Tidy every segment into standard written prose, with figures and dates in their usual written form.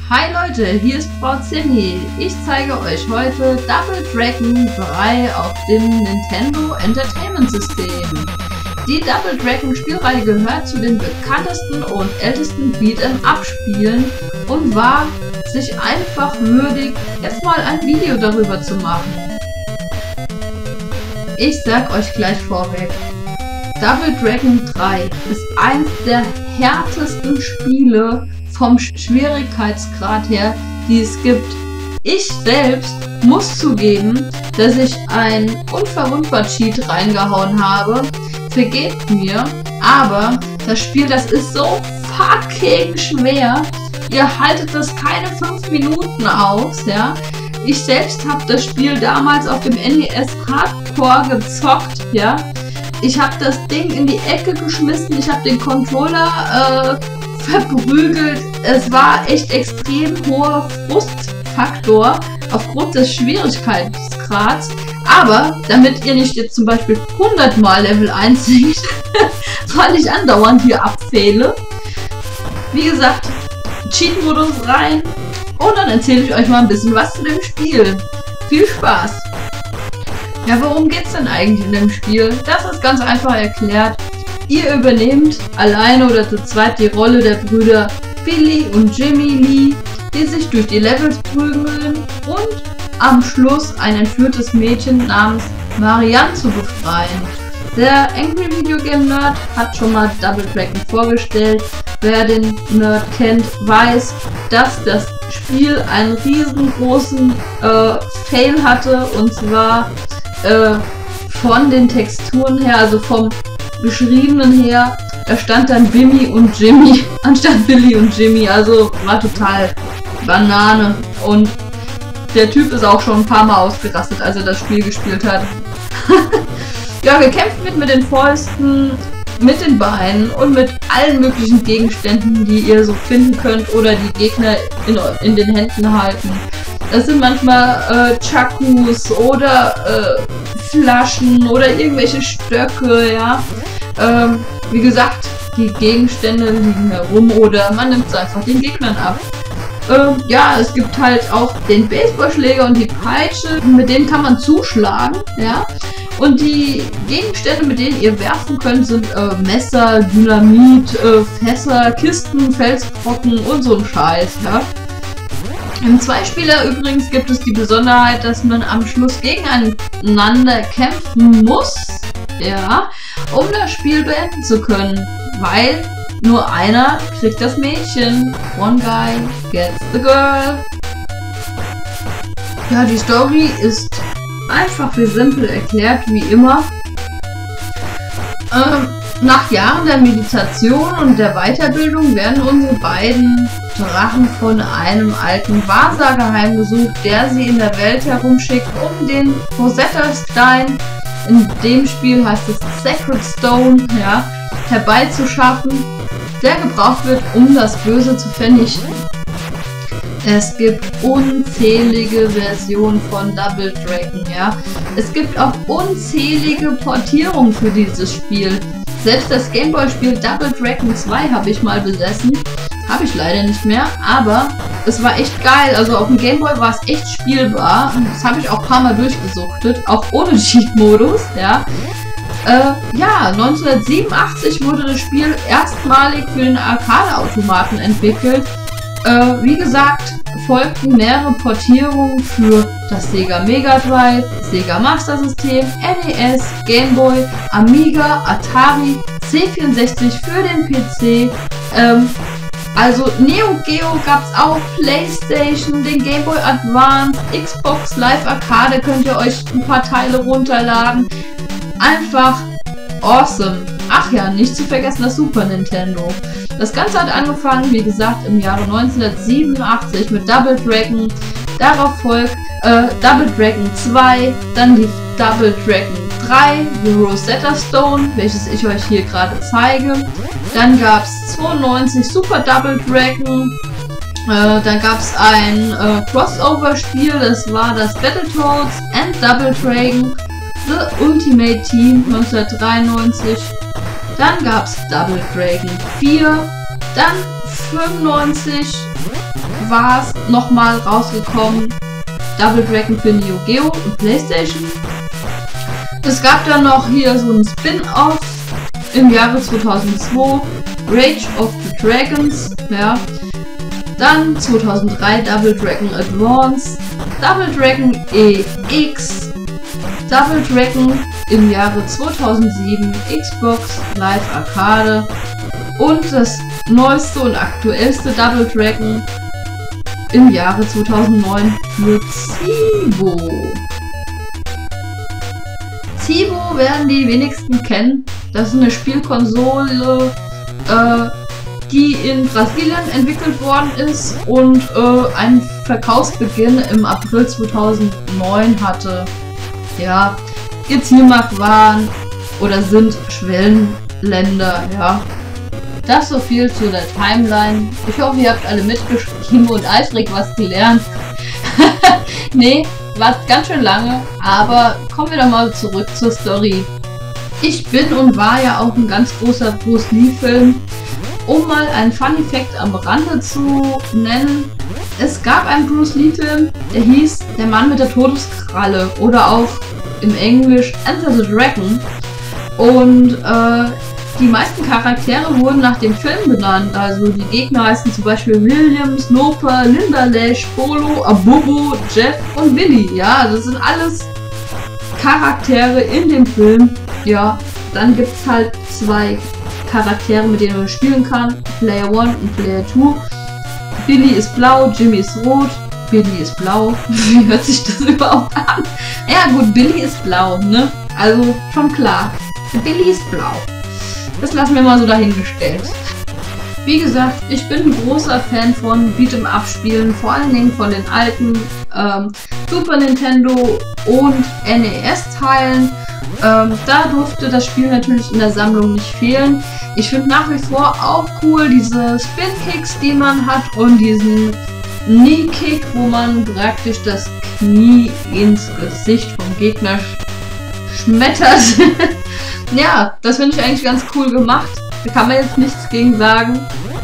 Hi Leute, hier ist Frau Zimmi. Ich zeige euch heute Double Dragon 3 auf dem Nintendo Entertainment System. Die Double Dragon Spielreihe gehört zu den bekanntesten und ältesten Beat'em-up-Spielen und war sich einfach würdig, jetzt mal ein Video darüber zu machen. Ich sag euch gleich vorweg, Double Dragon 3 ist eins der härtesten Spiele vom Schwierigkeitsgrad her, die es gibt. Ich selbst muss zugeben, dass ich ein Unverwundbar-Cheat reingehauen habe. Vergebt mir, aber das Spiel, das ist so fucking schwer. Ihr haltet das keine 5 Minuten aus, ja. Ich selbst habe das Spiel damals auf dem NES Hardcore gezockt, ja. Ich habe das Ding in die Ecke geschmissen, ich habe den Controller verprügelt. Es war echt extrem hoher Frustfaktor aufgrund des Schwierigkeitsgrads. Aber damit ihr nicht jetzt zum Beispiel 100 Mal Level 1 seht, weil ich andauernd hier abfehle. Wie gesagt, Cheat-Modus rein und dann erzähle ich euch mal ein bisschen was zu dem Spiel. Viel Spaß! Ja, worum geht's denn eigentlich in dem Spiel? Das ist ganz einfach erklärt. Ihr übernehmt alleine oder zu zweit die Rolle der Brüder Billy und Jimmy Lee, die sich durch die Levels prügeln und am Schluss ein entführtes Mädchen namens Marianne zu befreien. Der Angry Video Game Nerd hat schon mal Double Dragon vorgestellt. Wer den Nerd kennt, weiß, dass das Spiel einen riesengroßen Fail hatte, und zwar von den Texturen her, also vom Beschriebenen her, da stand dann Bimmy und Jimmy anstatt Billy und Jimmy, also war total Banane. Und der Typ ist auch schon ein paar Mal ausgerastet, als er das Spiel gespielt hat. Ja, gekämpft wird mit den Fäusten, mit den Beinen und mit allen möglichen Gegenständen, die ihr so finden könnt oder die Gegner in den Händen halten. Das sind manchmal Chakus oder Flaschen oder irgendwelche Stöcke, ja. Wie gesagt, die Gegenstände liegen herum oder man nimmt es einfach den Gegnern ab. Ja, es gibt halt auch den Baseballschläger und die Peitsche, mit denen kann man zuschlagen, ja. Und die Gegenstände, mit denen ihr werfen könnt, sind Messer, Dynamit, Fässer, Kisten, Felsbrocken und so ein Scheiß, ja. Im Zweispieler übrigens gibt es die Besonderheit, dass man am Schluss gegeneinander kämpfen muss, ja, um das Spiel beenden zu können, weil nur einer kriegt das Mädchen. One guy gets the girl. Ja, die Story ist einfach wie simpel erklärt, wie immer. Nach Jahren der Meditation und der Weiterbildung werden unsere beiden Drachen von einem alten Wahrsager heimgesucht, der sie in der Welt herumschickt, um den Rosetta-Stein, in dem Spiel heißt es Sacred Stone, ja, herbeizuschaffen, der gebraucht wird, um das Böse zu vernichten. Es gibt unzählige Versionen von Double Dragon, ja. Es gibt auch unzählige Portierungen für dieses Spiel. Selbst das Gameboy-Spiel Double Dragon 2 habe ich mal besessen. Habe ich leider nicht mehr, aber es war echt geil. Also auf dem Gameboy war es echt spielbar. Das habe ich auch ein paar Mal durchgesuchtet, auch ohne Cheat-Modus, ja. Ja, 1987 wurde das Spiel erstmalig für den Arcade-Automaten entwickelt. Wie gesagt, folgten mehrere Portierungen für das Sega Mega Drive, Sega Master System, NES, Game Boy, Amiga, Atari, C64 für den PC. Also Neo Geo gab es auch, PlayStation, den Game Boy Advance, Xbox Live Arcade, könnt ihr euch ein paar Teile runterladen. Einfach awesome. Ach ja, nicht zu vergessen das Super Nintendo. Das Ganze hat angefangen, wie gesagt, im Jahre 1987 mit Double Dragon. Darauf folgt Double Dragon 2, dann die Double Dragon 3, die Rosetta Stone, welches ich euch hier gerade zeige. Dann gab es 92 Super Double Dragon. Dann gab es ein Crossover-Spiel, das war das Battletoads and Double Dragon The Ultimate Team 1993. Dann gab es Double Dragon 4, dann 95 war es nochmal rausgekommen. Double Dragon für Neo Geo und PlayStation. Es gab dann noch hier so ein Spin-Off im Jahre 2002. Rage of the Dragons. Ja. Dann 2003 Double Dragon Advance. Double Dragon EX. Double Dragon im Jahre 2007 Xbox Live Arcade. Und das neueste und aktuellste Double Dragon im Jahre 2009 für Cibo. Cibo werden die wenigsten kennen. Das ist eine Spielkonsole, die in Brasilien entwickelt worden ist und einen Verkaufsbeginn im April 2009 hatte. Ja, ihr Zielmarkt waren oder sind Schwellenländer, ja. Das so viel zu der Timeline. Ich hoffe, ihr habt alle mitgeschrieben und eifrig was gelernt. Nee, war ganz schön lange, aber kommen wir doch mal zurück zur Story. Ich bin und war ja auch ein ganz großer Bruce Lee-Film. Um mal einen Fun Fact am Rande zu nennen. Es gab einen Bruce Lee-Film, der hieß Der Mann mit der Todeskralle oder auch im Englisch Enter the Dragon. Und die meisten Charaktere wurden nach dem Film benannt. Also die Gegner heißen zum Beispiel William, Snoper, Linda Lash, Polo, Abobo, Jeff und Billy. Ja, das sind alles Charaktere in dem Film. Ja, dann gibt es halt zwei Charaktere, mit denen man spielen kann. Player 1 und Player 2. Billy ist blau, Jimmy ist rot. Billy ist blau. Wie hört sich das überhaupt an? Ja gut, Billy ist blau, ne? Also schon klar. Billy ist blau. Das lassen wir mal so dahingestellt. Wie gesagt, ich bin ein großer Fan von Beat'em-Up-Spielen, vor allen Dingen von den alten Super Nintendo und NES-Teilen. Da durfte das Spiel natürlich in der Sammlung nicht fehlen. Ich finde nach wie vor auch cool diese Spin-Kicks, die man hat und diesen Knee-Kick, wo man praktisch das Knie ins Gesicht vom Gegner schmettert. Ja, das finde ich eigentlich ganz cool gemacht. Da kann man jetzt nichts gegen sagen.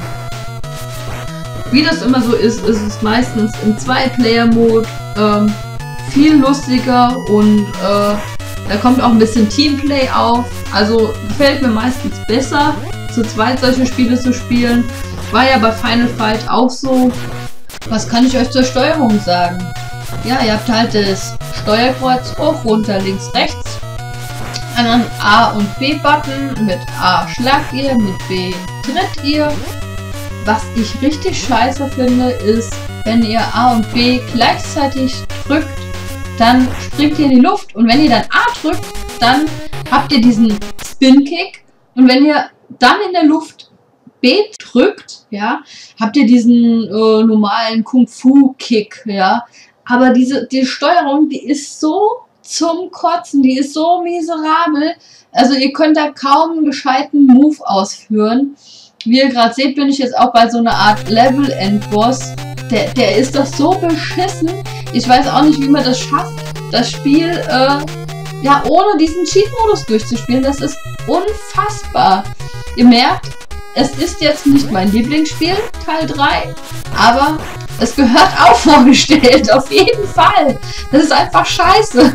Wie das immer so ist, ist es meistens im 2-Player-Mode viel lustiger und da kommt auch ein bisschen Teamplay auf. Also gefällt mir meistens besser, zu zweit solche Spiele zu spielen. War ja bei Final Fight auch so. Was kann ich euch zur Steuerung sagen? Ja, ihr habt halt das Steuerkreuz hoch, runter, links, rechts. Einen A- und B-Button. Mit A schlagt ihr, mit B tritt ihr. Was ich richtig scheiße finde, ist, wenn ihr A und B gleichzeitig drückt, dann springt ihr in die Luft. Und wenn ihr dann A drückt, dann habt ihr diesen Spin-Kick. Und wenn ihr dann in der Luft B drückt, ja, habt ihr diesen normalen Kung-Fu-Kick, ja. Aber die Steuerung, die ist so zum Kotzen, die ist so miserabel. Also ihr könnt da kaum einen gescheiten Move ausführen. Wie ihr gerade seht, bin ich jetzt auch bei so einer Art Level-Endboss. Der ist doch so beschissen. Ich weiß auch nicht, wie man das schafft, das Spiel ja ohne diesen Cheat-Modus durchzuspielen. Das ist unfassbar. Ihr merkt, es ist jetzt nicht mein Lieblingsspiel, Teil 3, aber es gehört auch vorgestellt, auf jeden Fall. Das ist einfach scheiße.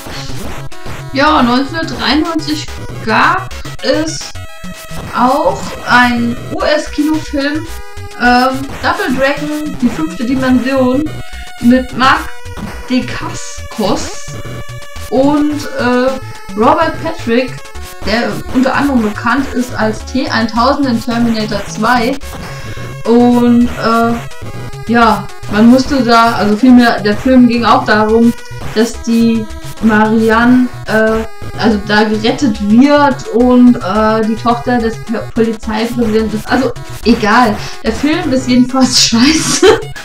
Ja, 1993 gab es auch einen US-Kinofilm, Double Dragon, die 5. Dimension, mit Mark Dacascos und Robert Patrick, der unter anderem bekannt ist als T-1000 in Terminator 2. Und ja, man musste da, also vielmehr, der Film ging auch darum, dass die Marianne also da gerettet wird und die Tochter des Polizeipräsidenten ist. Also egal, der Film ist jedenfalls scheiße.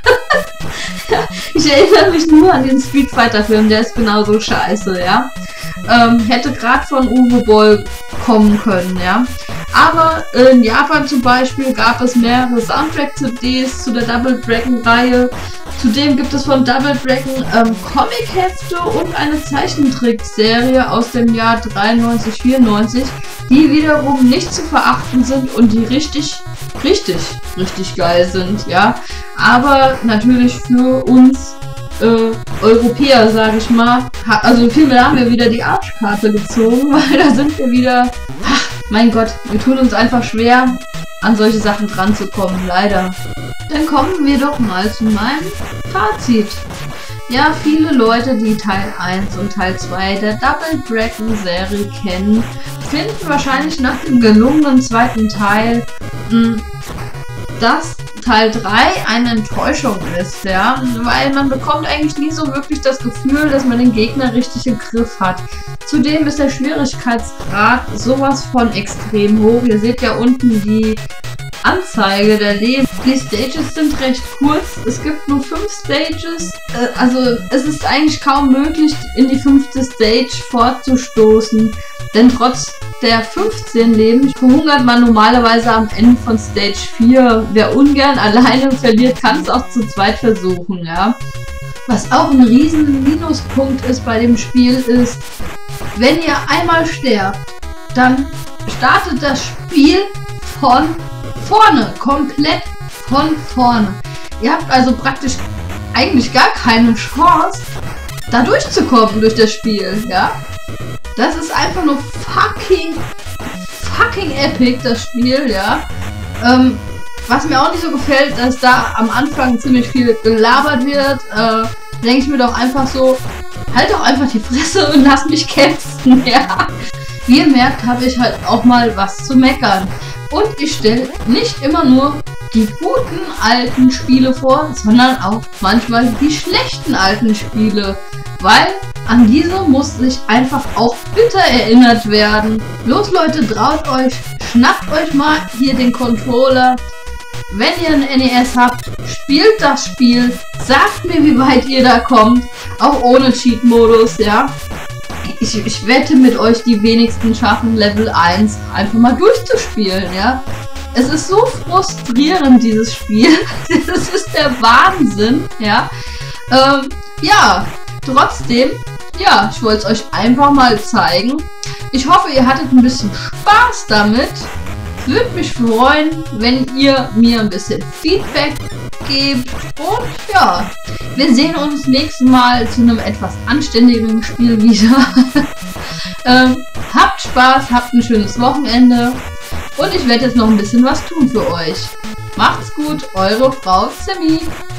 Ich erinnere mich nur an den Street Fighter Film, der ist genauso scheiße, ja. Hätte gerade von Uwe Boll kommen können, ja. Aber in Japan zum Beispiel gab es mehrere Soundtrack-CDs zu der Double Dragon-Reihe. Zudem gibt es von Double Dragon Comic-Hefte und eine Zeichentrickserie aus dem Jahr 93, 94, die wiederum nicht zu verachten sind und die richtig geil sind, ja. Aber natürlich für uns Europäer, sage ich mal, also vielmehr haben wir wieder die Arschkarte gezogen, weil da sind wir wieder, ach, mein Gott, wir tun uns einfach schwer, an solche Sachen dran zu kommen, leider. Dann kommen wir doch mal zu meinem Fazit. Ja, viele Leute, die Teil 1 und Teil 2 der Double Dragon Serie kennen, finden wahrscheinlich nach dem gelungenen zweiten Teil, dass Teil 3 eine Enttäuschung ist, ja, weil man bekommt eigentlich nie so wirklich das Gefühl, dass man den Gegner richtig im Griff hat. Zudem ist der Schwierigkeitsgrad sowas von extrem hoch. Ihr seht ja unten die Anzeige der Leben. Die Stages sind recht kurz. Es gibt nur 5 Stages. Also es ist eigentlich kaum möglich, in die 5. Stage fortzustoßen. Denn trotz der 15 Leben verhungert man normalerweise am Ende von Stage 4. Wer ungern alleine verliert, kann es auch zu zweit versuchen, ja. Was auch ein riesen Minuspunkt ist bei dem Spiel ist, wenn ihr einmal sterbt, dann startet das Spiel von vorne, komplett von vorne. Ihr habt also praktisch eigentlich gar keine Chance, da durchzukommen durch das Spiel, ja. Das ist einfach nur fucking epic, das Spiel, ja. Was mir auch nicht so gefällt, dass da am Anfang ziemlich viel gelabert wird, denke ich mir doch einfach so, halt doch einfach die Fresse und lass mich kämpfen, ja. Wie ihr merkt, habe ich halt auch mal was zu meckern. Und ich stelle nicht immer nur die guten alten Spiele vor, sondern auch manchmal die schlechten alten Spiele, weil an diese muss sich einfach auch bitter erinnert werden. Los Leute, traut euch, schnappt euch mal hier den Controller. Wenn ihr ein NES habt, spielt das Spiel, sagt mir, wie weit ihr da kommt, auch ohne Cheat-Modus, ja. Ich wette mit euch, die wenigsten schaffen Level 1 einfach mal durchzuspielen, ja. Es ist so frustrierend, dieses Spiel. Das ist der Wahnsinn, ja. Ja, trotzdem, ja, ich wollte es euch einfach mal zeigen. Ich hoffe, ihr hattet ein bisschen Spaß damit. Würde mich freuen, wenn ihr mir ein bisschen Feedback gebt. Und ja, wir sehen uns nächstes Mal zu einem etwas anständigeren Spiel wieder. Habt Spaß, habt ein schönes Wochenende. Und ich werde jetzt noch ein bisschen was tun für euch. Macht's gut, eure Frau Sammy.